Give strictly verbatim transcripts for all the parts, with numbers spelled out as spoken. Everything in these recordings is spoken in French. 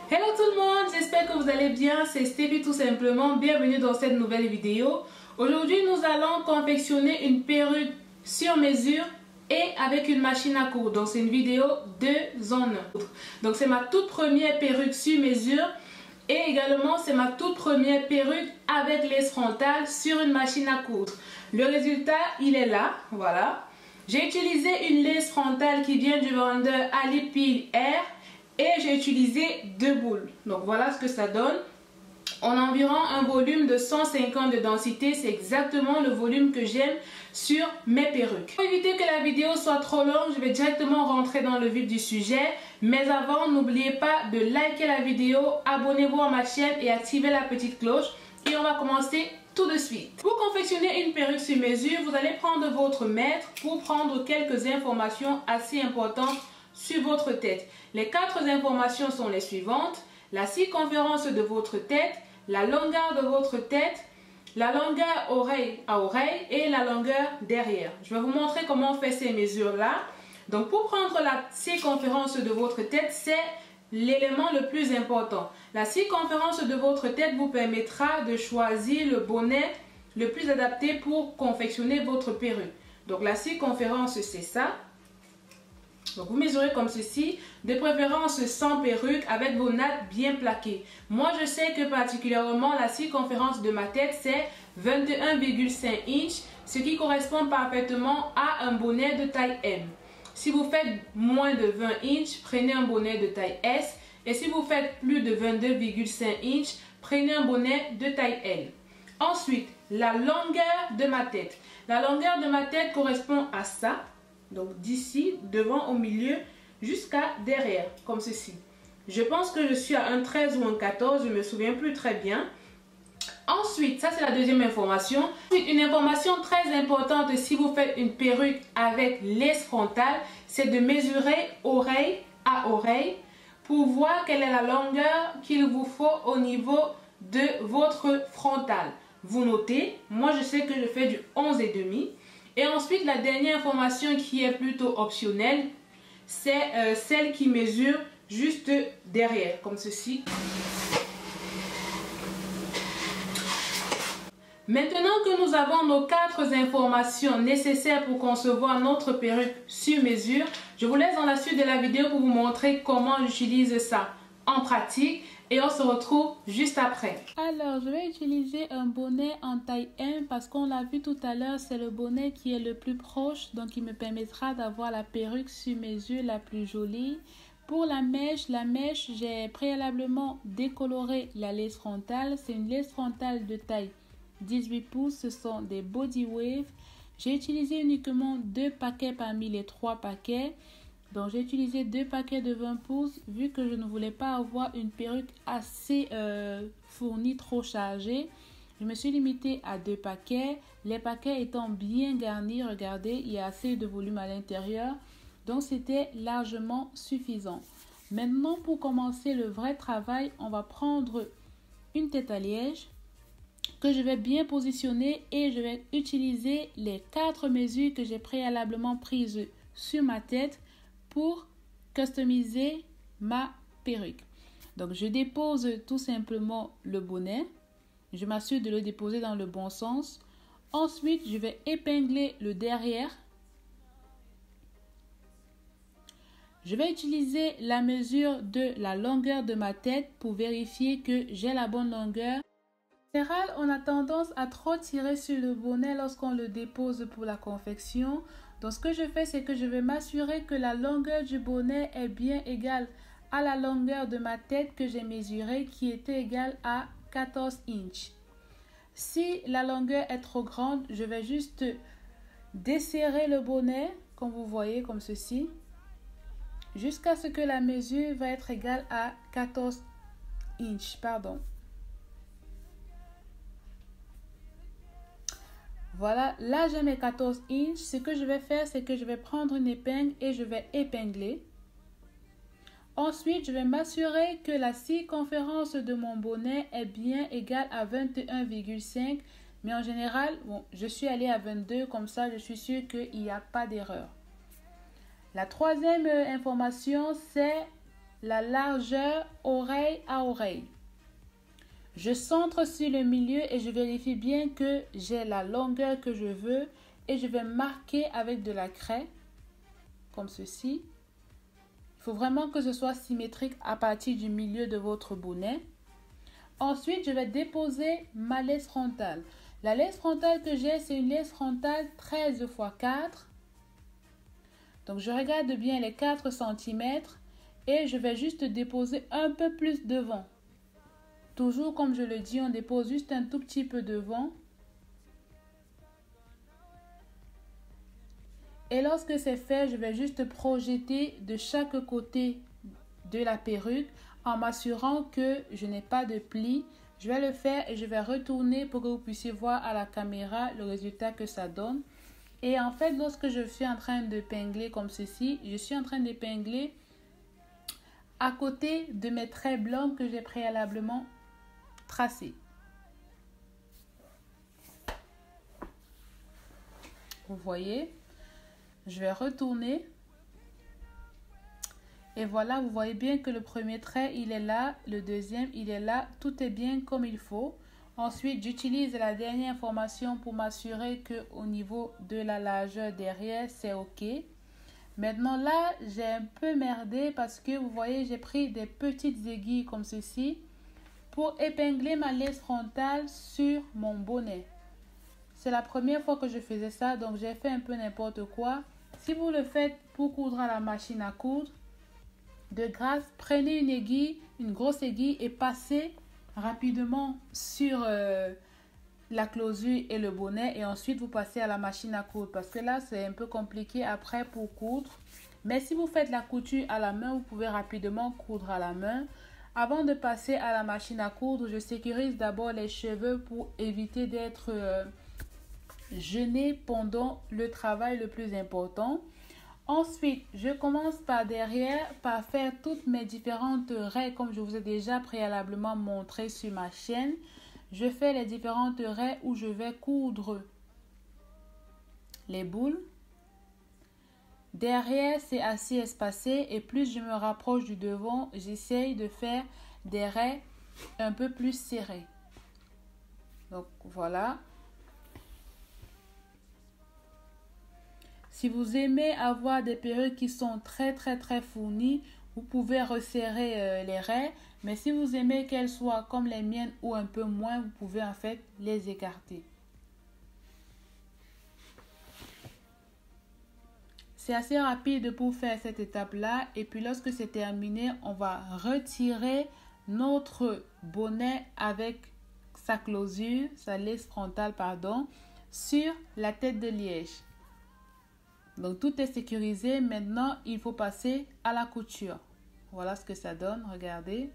Hello tout le monde, j'espère que vous allez bien, c'est Stevie tout simplement, bienvenue dans cette nouvelle vidéo. Aujourd'hui nous allons confectionner une perruque sur mesure et avec une machine à coudre. Donc c'est une vidéo deux en un. Donc c'est ma toute première perruque sur mesure et également c'est ma toute première perruque avec laisse frontale sur une machine à coudre. Le résultat il est là, voilà. J'ai utilisé une laisse frontale qui vient du vendeur Alipil Air. Et j'ai utilisé deux boules. Donc voilà ce que ça donne. On a environ un volume de cent cinquante de densité. C'est exactement le volume que j'aime sur mes perruques. Pour éviter que la vidéo soit trop longue, je vais directement rentrer dans le vif du sujet. Mais avant, n'oubliez pas de liker la vidéo, abonnez-vous à ma chaîne et activez la petite cloche. Et on va commencer tout de suite. Pour confectionner une perruque sur mesure, vous allez prendre votre mètre pour prendre quelques informations assez importantes sur votre tête. Les quatre informations sont les suivantes: la circonférence de votre tête, la longueur de votre tête, la longueur oreille à oreille et la longueur derrière. Je vais vous montrer comment on fait ces mesures-là. Donc pour prendre la circonférence de votre tête, c'est l'élément le plus important. La circonférence de votre tête vous permettra de choisir le bonnet le plus adapté pour confectionner votre perruque. Donc la circonférence, c'est ça. Donc vous mesurez comme ceci, de préférence sans perruque avec vos nattes bien plaquées. Moi je sais que particulièrement la circonférence de ma tête c'est vingt et un virgule cinq inches, ce qui correspond parfaitement à un bonnet de taille M. Si vous faites moins de vingt inches, prenez un bonnet de taille S. Et si vous faites plus de vingt-deux virgule cinq inches, prenez un bonnet de taille L. Ensuite, la longueur de ma tête. La longueur de ma tête correspond à ça. Donc d'ici, devant, au milieu, jusqu'à derrière, comme ceci. Je pense que je suis à un treize ou un quatorze, je ne me souviens plus très bien. Ensuite, ça c'est la deuxième information. Ensuite, une information très importante si vous faites une perruque avec laisse frontale, c'est de mesurer oreille à oreille pour voir quelle est la longueur qu'il vous faut au niveau de votre frontale. Vous notez, moi je sais que je fais du onze et demi. Et ensuite, la dernière information qui est plutôt optionnelle, c'est euh, celle qui mesure juste derrière, comme ceci. Maintenant que nous avons nos quatre informations nécessaires pour concevoir notre perruque sur mesure, je vous laisse dans la suite de la vidéo pour vous montrer comment j'utilise ça en pratique. Et on se retrouve juste après. Alors, je vais utiliser un bonnet en taille M parce qu'on l'a vu tout à l'heure, c'est le bonnet qui est le plus proche. Donc, il me permettra d'avoir la perruque sur mesure la plus jolie. Pour la mèche, la mèche, j'ai préalablement décoloré la laisse frontale. C'est une laisse frontale de taille dix-huit pouces. Ce sont des body wave. J'ai utilisé uniquement deux paquets parmi les trois paquets. Donc j'ai utilisé deux paquets de vingt pouces vu que je ne voulais pas avoir une perruque assez euh, fournie, trop chargée. Je me suis limitée à deux paquets. Les paquets étant bien garnis, regardez, il y a assez de volume à l'intérieur. Donc c'était largement suffisant. Maintenant pour commencer le vrai travail, on va prendre une tête à liège que je vais bien positionner et je vais utiliser les quatre mesures que j'ai préalablement prises sur ma tête pour customiser ma perruque. Donc je dépose tout simplement le bonnet. Je m'assure de le déposer dans le bon sens. Ensuite, je vais épingler le derrière. Je vais utiliser la mesure de la longueur de ma tête pour vérifier que j'ai la bonne longueur. En général, on a tendance à trop tirer sur le bonnet lorsqu'on le dépose pour la confection. Donc ce que je fais, c'est que je vais m'assurer que la longueur du bonnet est bien égale à la longueur de ma tête que j'ai mesurée, qui était égale à quatorze inches. Si la longueur est trop grande, je vais juste desserrer le bonnet, comme vous voyez, comme ceci, jusqu'à ce que la mesure va être égale à quatorze inches, pardon. Voilà, là j'ai mes quatorze inches. Ce que je vais faire, c'est que je vais prendre une épingle et je vais épingler. Ensuite, je vais m'assurer que la circonférence de mon bonnet est bien égale à vingt et un virgule cinq. Mais en général, bon, je suis allée à vingt-deux, comme ça je suis sûre qu'il n'y a pas d'erreur. La troisième information, c'est la largeur oreille à oreille. Je centre sur le milieu et je vérifie bien que j'ai la longueur que je veux et je vais marquer avec de la craie, comme ceci. Il faut vraiment que ce soit symétrique à partir du milieu de votre bonnet. Ensuite, je vais déposer ma laisse frontale. La laisse frontale que j'ai, c'est une laisse frontale treize par quatre. Donc, je regarde bien les quatre centimètres et je vais juste déposer un peu plus devant. Toujours comme je le dis, on dépose juste un tout petit peu devant. Et lorsque c'est fait, je vais juste projeter de chaque côté de la perruque en m'assurant que je n'ai pas de plis. Je vais le faire et je vais retourner pour que vous puissiez voir à la caméra le résultat que ça donne. Et en fait, lorsque je suis en train de pingler comme ceci, je suis en train d'épingler à côté de mes traits blancs que j'ai préalablement tracés. Vous voyez, je vais retourner. Et voilà, vous voyez bien que le premier trait, il est là. Le deuxième, il est là. Tout est bien comme il faut. Ensuite, j'utilise la dernière information pour m'assurer qu'au niveau de la largeur derrière, c'est OK. Maintenant, là, j'ai un peu merdé parce que vous voyez, j'ai pris des petites aiguilles comme ceci pour épingler ma laisse frontale sur mon bonnet. C'est la première fois que je faisais ça, donc j'ai fait un peu n'importe quoi. Si vous le faites pour coudre à la machine à coudre, de grâce, prenez une aiguille, une grosse aiguille et passez rapidement sur euh, la closure et le bonnet et ensuite vous passez à la machine à coudre parce que là c'est un peu compliqué après pour coudre. Mais si vous faites la couture à la main, vous pouvez rapidement coudre à la main. Avant de passer à la machine à coudre, je sécurise d'abord les cheveux pour éviter d'être euh, gêné pendant le travail le plus important. Ensuite, je commence par derrière, par faire toutes mes différentes raies comme je vous ai déjà préalablement montré sur ma chaîne. Je fais les différentes raies où je vais coudre les boules. Derrière, c'est assez espacé et plus je me rapproche du devant, j'essaye de faire des raies un peu plus serrées. Donc, voilà. Si vous aimez avoir des perruques qui sont très très très fournies, vous pouvez resserrer euh, les raies. Mais si vous aimez qu'elles soient comme les miennes ou un peu moins, vous pouvez en fait les écarter. C'est assez rapide pour faire cette étape-là. Et puis lorsque c'est terminé, on va retirer notre bonnet avec sa closure, sa laisse frontale, pardon, sur la tête de liège. Donc, tout est sécurisé. Maintenant, il faut passer à la couture. Voilà ce que ça donne. Regardez.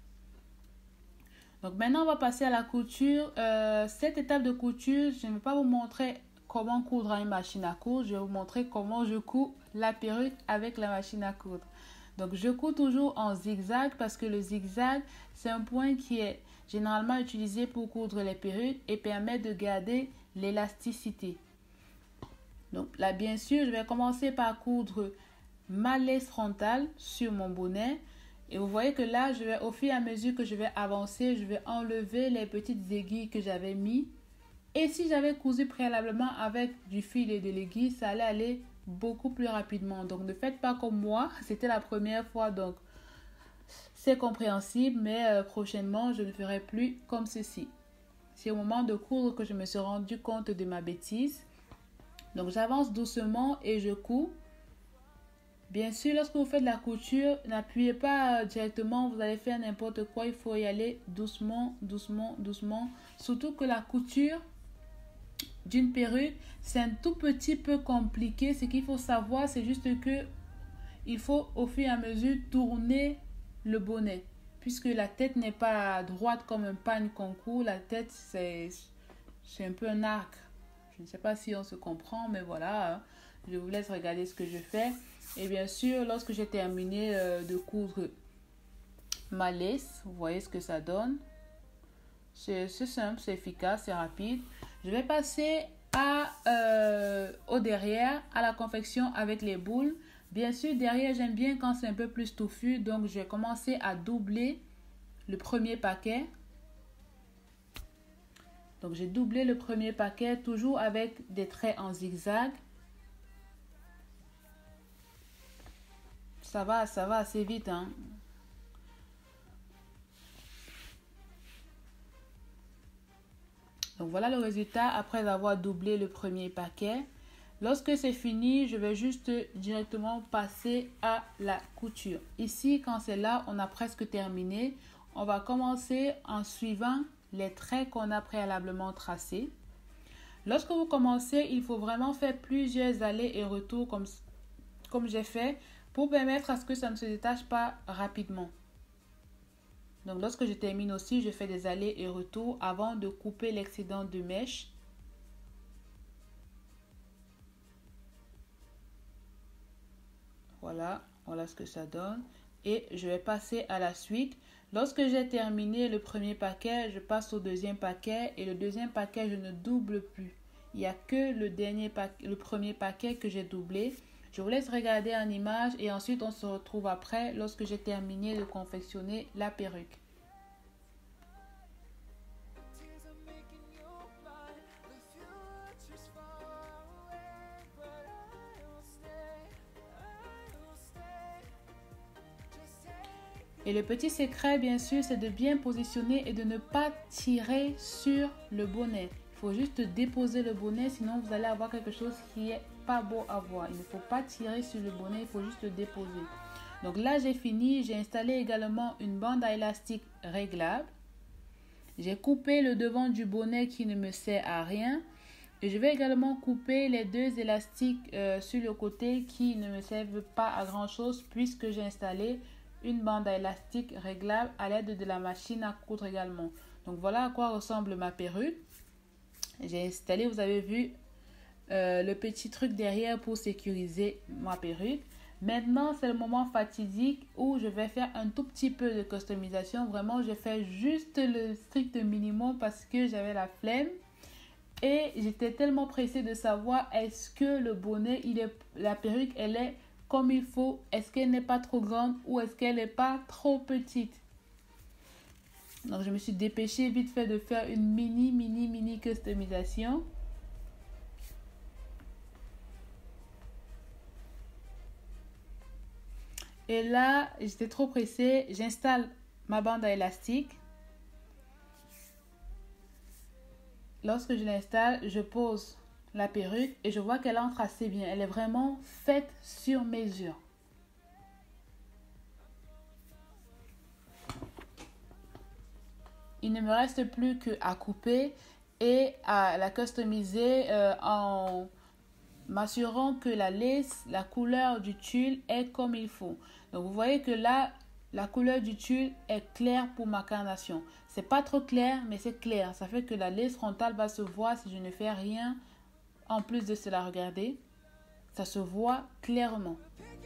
Donc, maintenant, on va passer à la couture. Euh, cette étape de couture, je ne vais pas vous montrer comment coudre à une machine à coudre. Je vais vous montrer comment je couds la perruque avec la machine à coudre. Donc, je couds toujours en zigzag parce que le zigzag, c'est un point qui est généralement utilisé pour coudre les perruques et permet de garder l'élasticité. Donc là, bien sûr, je vais commencer par coudre ma laisse frontale sur mon bonnet. Et vous voyez que là, je vais, au fur et à mesure que je vais avancer, je vais enlever les petites aiguilles que j'avais mis. Et si j'avais cousu préalablement avec du fil et de l'aiguille, ça allait aller beaucoup plus rapidement. Donc ne faites pas comme moi, c'était la première fois, donc c'est compréhensible. Mais euh, prochainement, je ne ferai plus comme ceci. C'est au moment de coudre que je me suis rendu compte de ma bêtise. Donc, j'avance doucement et je couds. Bien sûr, lorsque vous faites la couture, n'appuyez pas directement, vous allez faire n'importe quoi. Il faut y aller doucement, doucement, doucement. Surtout que la couture d'une perruque, c'est un tout petit peu compliqué. Ce qu'il faut savoir, c'est juste que il faut au fur et à mesure tourner le bonnet. Puisque la tête n'est pas droite comme un pagne qu'on coud. La tête, c'est un peu un arc. Je ne sais pas si on se comprend, mais voilà, je vous laisse regarder ce que je fais. Et bien sûr, lorsque j'ai terminé euh, de coudre ma laisse, vous voyez ce que ça donne. C'est simple, c'est efficace, c'est rapide. Je vais passer à, euh, au derrière, à la confection avec les boules. Bien sûr, derrière, j'aime bien quand c'est un peu plus touffu. Donc, je vais commencer à doubler le premier paquet. Donc, j'ai doublé le premier paquet, toujours avec des traits en zigzag. Ça va, ça va assez vite, hein. Donc, voilà le résultat après avoir doublé le premier paquet. Lorsque c'est fini, je vais juste directement passer à la couture. Ici, quand c'est là, on a presque terminé. On va commencer en suivant les traits qu'on a préalablement tracés. Lorsque vous commencez, il faut vraiment faire plusieurs allers et retours comme, comme j'ai fait pour permettre à ce que ça ne se détache pas rapidement. Donc, lorsque je termine aussi, je fais des allers et retours avant de couper l'excédent de mèche. Voilà, voilà ce que ça donne. Et je vais passer à la suite. Lorsque j'ai terminé le premier paquet, je passe au deuxième paquet. Et le deuxième paquet, je ne double plus. Il n'y a que le, dernier paquet, le premier paquet que j'ai doublé. Je vous laisse regarder en image et ensuite on se retrouve après lorsque j'ai terminé de confectionner la perruque. Et le petit secret, bien sûr, c'est de bien positionner et de ne pas tirer sur le bonnet. Il faut juste déposer le bonnet, sinon vous allez avoir quelque chose qui est pas beau à voir. Il ne faut pas tirer sur le bonnet, il faut juste le déposer. Donc là, j'ai fini. J'ai installé également une bande à élastique réglable. J'ai coupé le devant du bonnet qui ne me sert à rien. Et je vais également couper les deux élastiques euh, sur le côté qui ne me servent pas à grand chose puisque j'ai installé une bande à élastique réglable à l'aide de la machine à coudre également. Donc voilà à quoi ressemble ma perruque. J'ai installé, vous avez vu, euh, le petit truc derrière pour sécuriser ma perruque. Maintenant, c'est le moment fatidique où je vais faire un tout petit peu de customisation. Vraiment, je fais juste le strict minimum parce que j'avais la flemme. Et j'étais tellement pressée de savoir est-ce que le bonnet, il est, la perruque, elle est comme il faut. Est-ce qu'elle n'est pas trop grande ou est-ce qu'elle n'est pas trop petite? Donc, je me suis dépêchée vite fait de faire une mini, mini, mini customisation. Et là, j'étais trop pressée. J'installe ma bande à élastique. Lorsque je l'installe, je pose la perruque et je vois qu'elle entre assez bien. Elle est vraiment faite sur mesure. Il ne me reste plus qu'à couper et à la customiser euh, en m'assurant que la lace, la couleur du tulle est comme il faut. Donc vous voyez que là, la couleur du tulle est claire pour ma carnation. C'est pas trop clair, mais c'est clair. Ça fait que la lace frontale va se voir si je ne fais rien. En plus de cela, regardez, ça se voit clairement.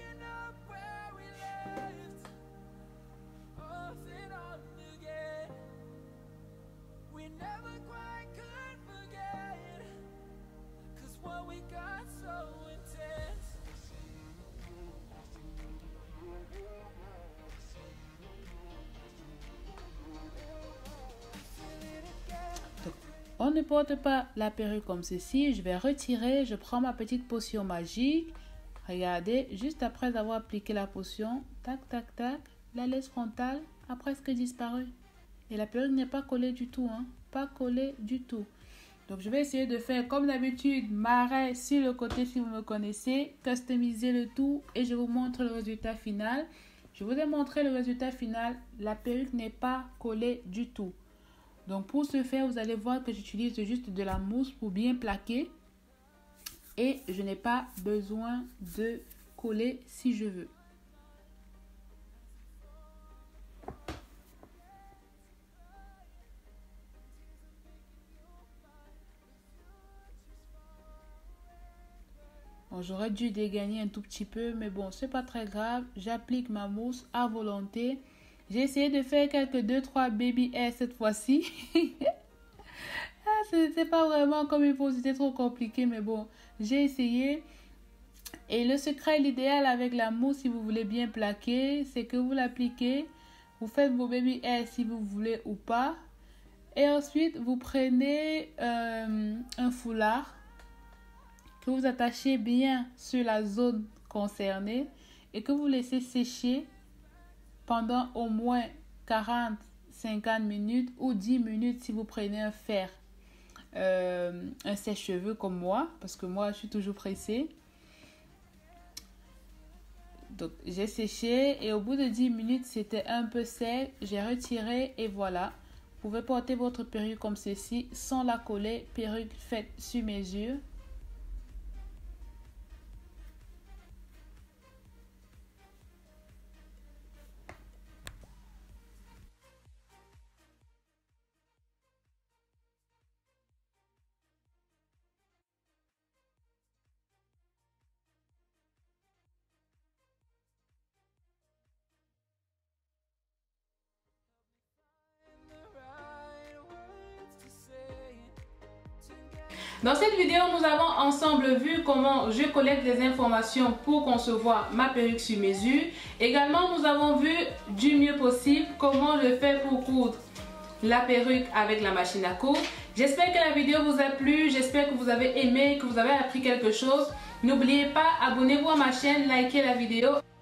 On ne porte pas la perruque comme ceci. Je vais retirer, je prends ma petite potion magique. Regardez, juste après avoir appliqué la potion, tac, tac, tac, la laisse frontale a presque disparu. Et la perruque n'est pas collée du tout, hein, pas collée du tout. Donc, je vais essayer de faire comme d'habitude, marais sur le côté si vous me connaissez, customiser le tout et je vous montre le résultat final. Je vous ai montré le résultat final, la perruque n'est pas collée du tout. Donc, pour ce faire, vous allez voir que j'utilise juste de la mousse pour bien plaquer. Et je n'ai pas besoin de coller si je veux. Bon, j'aurais dû dégainer un tout petit peu, mais bon, c'est pas très grave. J'applique ma mousse à volonté. J'ai essayé de faire quelques deux trois baby hairs cette fois-ci. ah, c'est pas vraiment comme il faut, c'était trop compliqué, mais bon, j'ai essayé. Et le secret, l'idéal avec la mousse, si vous voulez bien plaquer, c'est que vous l'appliquez, vous faites vos baby hairs si vous voulez ou pas. Et ensuite, vous prenez euh, un foulard que vous attachez bien sur la zone concernée et que vous laissez sécher pendant au moins quarante à cinquante minutes ou dix minutes si vous prenez un fer, euh, un sèche-cheveux comme moi, parce que moi, je suis toujours pressée. Donc, j'ai séché et au bout de dix minutes, c'était un peu sec. J'ai retiré et voilà. Vous pouvez porter votre perruque comme ceci, sans la coller. Perruque faite sur mesure. Dans cette vidéo, nous avons ensemble vu comment je collecte les informations pour concevoir ma perruque sur mesure. Également, nous avons vu du mieux possible comment je fais pour coudre la perruque avec la machine à coudre. J'espère que la vidéo vous a plu, j'espère que vous avez aimé, que vous avez appris quelque chose. N'oubliez pas, abonnez-vous à ma chaîne, likez la vidéo.